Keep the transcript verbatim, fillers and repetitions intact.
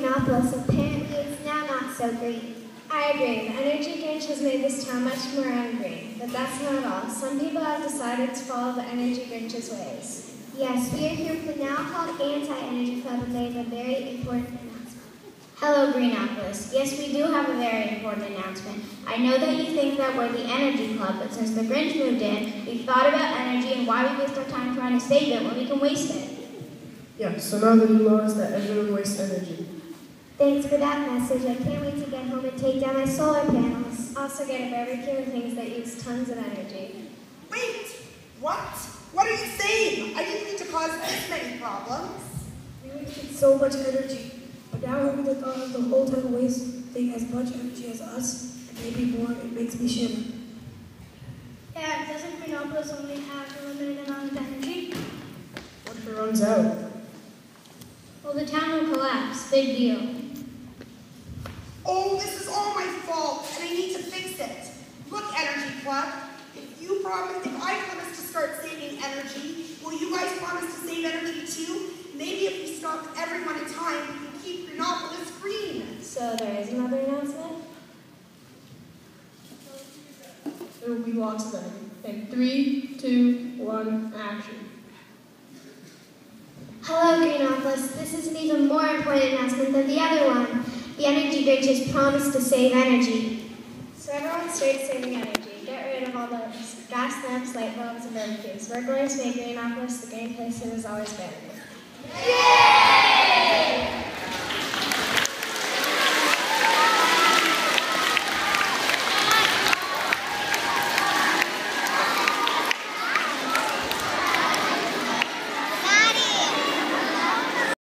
Greenopolis, apparently it's now not so green. I agree. The Energy Grinch has made this town much more ungreen, but that's not all. Some people have decided to follow the Energy Grinch's ways. Yes, we are here for the now called Anti-Energy Club, and they have a very important announcement. Hello, Greenopolis. Yes, we do have a very important announcement. I know that you think that we're the Energy Club, but since the Grinch moved in, we've thought about energy and why we waste our time trying to save it when we can waste it. Yeah, so now the new law is that everyone wastes energy. Thanks for that message. I can't wait to get home and take down my solar panels. Also get a barbecue and things that use tons of energy. Wait! What? What are you saying? I didn't mean to cause this many problems. We wasted so much energy, but now having the thought of the whole town wasting as much energy as us, and maybe more, it makes me shiver. Yeah, doesn't Greenopolis only have a limited amount of energy? What if it runs out? Well, the town will collapse. Big deal. Oh, this is all my fault, and I need to fix it. Look, Energy Club, if you promise, if I promise to start saving energy, will you guys promise to save energy too? Maybe if we stopped everyone in time, we can keep Greenopolis green. So there is another announcement? There will be lots of them. In three, two, one, action. Hello, Greenopolis. This is an even more important announcement than the other one. The Energy Grinch has promised to save energy. So everyone start saving energy. Get rid of all those gas lamps, light bulbs, and barbecues. We're going to make Greenopolis the green place it has always been. Yay!